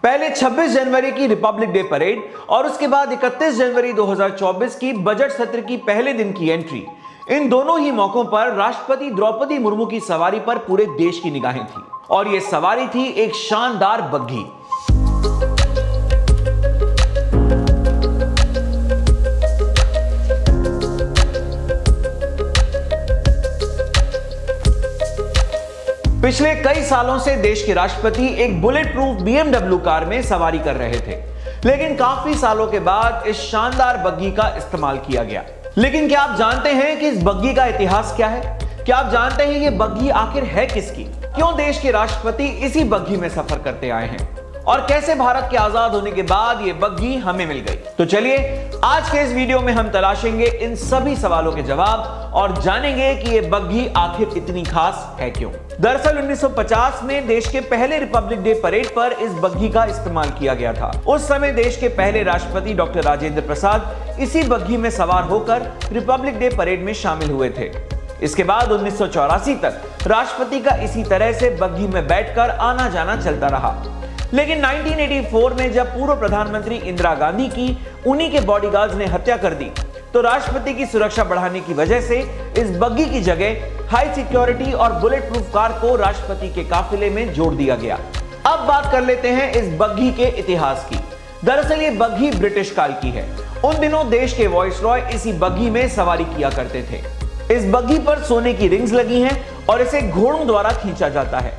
पहले 26 जनवरी की Republic day parade और उसके बाद 31 जनवरी 2024 की बजट सत्र की पहले दिन की एंट्री, इन दोनों ही मौकों पर राष्ट्रपति द्रौपदी मुर्मू की सवारी पर पूरे देश की निगाहें थी। और यह सवारी थी एक शानदार बग्घी। पिछले कई सालों से देश के राष्ट्रपति एक बुलेट प्रूफ BMW कार में सवारी कर रहे थे, लेकिन काफी सालों के बाद इस शानदार बग्घी का इस्तेमाल किया गया। लेकिन क्या आप जानते हैं कि इस बग्घी का इतिहास क्या है? क्या आप जानते हैं ये बग्घी आखिर है किसकी? क्यों देश के राष्ट्रपति इसी बग्घी में सफर करते आए हैं? और कैसे भारत के आजाद होने के बाद ये बग्घी हमें मिल गई? तो चलिए आज के इस वीडियो में हम तलाशेंगे इन सभी सवालों के जवाब और जानेंगे कि ये बग्घी आखिर इतनी खास है क्यों। दरअसल 1950 में देश के पहले रिपब्लिक डे परेड पर इस बग्घी का इस्तेमाल किया गया था। उस समय देश के पहले राष्ट्रपति डॉक्टर राजेंद्र प्रसाद इसी बग्घी में सवार होकर रिपब्लिक डे परेड में शामिल हुए थे। इसके बाद 1984 तक राष्ट्रपति का इसी तरह से बग्घी में बैठकर आना जाना चलता रहा। लेकिन 1984 में जब पूर्व प्रधानमंत्री इंदिरा गांधी की उन्हीं के बॉडीगार्ड्स ने हत्या कर दी, तो राष्ट्रपति की सुरक्षा बढ़ाने की वजह से इस बग्घी की जगह हाई सिक्योरिटी और बुलेट प्रूफ कार को राष्ट्रपति के काफिले में जोड़ दिया गया। अब बात कर लेते हैं इस बग्घी के इतिहास की। दरअसल ये बग्घी ब्रिटिश काल की है। उन दिनों देश के वायसरॉय इसी बग्घी में सवारी किया करते थे। इस बग्घी पर सोने की रिंग्स लगी हैं और इसे घोड़ों द्वारा खींचा जाता है।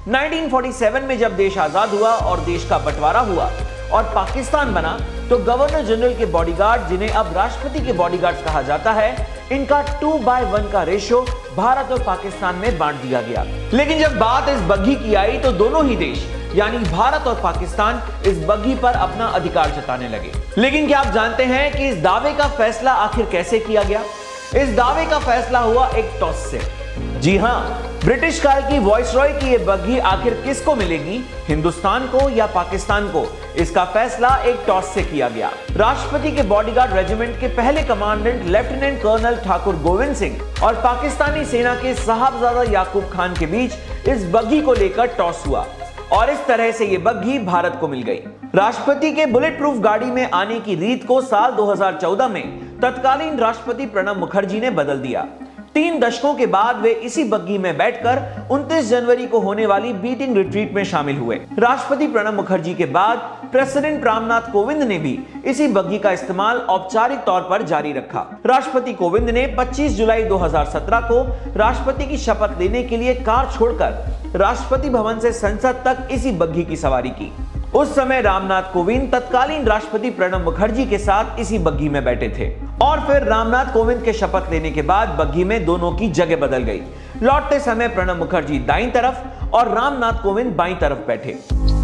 1947 में जब देश आजाद हुआ और देश का बंटवारा हुआ और पाकिस्तान बना, तो गवर्नर जनरल के बॉडीगार्ड, जिन्हें अब राष्ट्रपति के बॉडीगार्ड्स कहा जाता है, इनका 2:1 का रेशियो भारत और पाकिस्तान में बांट दिया गया। लेकिन जब बात इस बग्घी की आई तो दोनों ही देश यानी भारत और पाकिस्तान इस बग्घी पर अपना अधिकार जताने लगे। लेकिन क्या आप जानते हैं कि इस दावे का फैसला आखिर कैसे किया गया? इस दावे का फैसला हुआ एक टॉस से। जी हां, ब्रिटिश काल की वायसरॉय की ये बग्घी आखिर किसको मिलेगी, हिंदुस्तान को या पाकिस्तान को? इसका फैसला एक टॉस से किया गया। राष्ट्रपति के बॉडीगार्ड रेजिमेंट के पहले commandant lieutenant colonel Thakur Govind Singh और पाकिस्तानी सेना के साहबजादा याकूब खान के बीच इस बग्घी को लेकर टॉस हुआ और इस तरह से ये बग्घी भारत को मिल गई। राष्ट्रपति के बुलेट प्रूफ गाड़ी में आने की रीत को साल 2014 में तत्कालीन राष्ट्रपति प्रणब मुखर्जी ने बदल दिया। 3 दशकों के बाद वे इसी बग्घी में बैठकर 29 जनवरी को होने वाली बीटिंग रिट्रीट में शामिल हुए। राष्ट्रपति प्रणब मुखर्जी के बाद प्रेसिडेंट रामनाथ कोविंद ने भी इसी बग्घी का इस्तेमाल औपचारिक तौर पर जारी रखा। राष्ट्रपति कोविंद ने 25 जुलाई 2017 को राष्ट्रपति की शपथ लेने के लिए कार छोड़कर राष्ट्रपति भवन से संसद तक इसी बग्घी की सवारी की। उस समय रामनाथ कोविंद तत्कालीन राष्ट्रपति प्रणब मुखर्जी के साथ इसी बग्घी में बैठे थे और फिर रामनाथ कोविंद के शपथ लेने के बाद बग्घी में दोनों की जगह बदल गई। लौटते समय प्रणब मुखर्जी दाईं तरफ और रामनाथ कोविंद बाईं तरफ बैठे।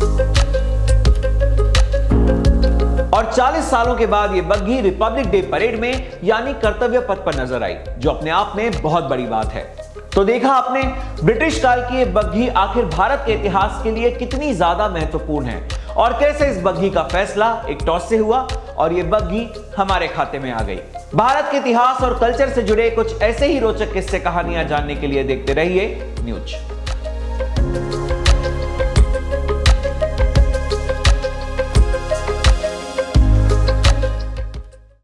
और 40 सालों के बाद ये बग्घी रिपब्लिक डे परेड में यानी कर्तव्य पथ पर नजर आई, जो अपने आप में बहुत बड़ी बात है। तो देखा आपने ब्रिटिश काल की ये बग्घी आखिर भारत के इतिहास के लिए कितनी ज्यादा महत्वपूर्ण है और कैसे इस बग्घी का फैसला एक टॉस से हुआ और ये बग्घी हमारे खाते में आ गई। भारत के इतिहास और कल्चर से जुड़े कुछ ऐसे ही रोचक किस्से कहानियां जानने के लिए देखते रहिए न्यूज।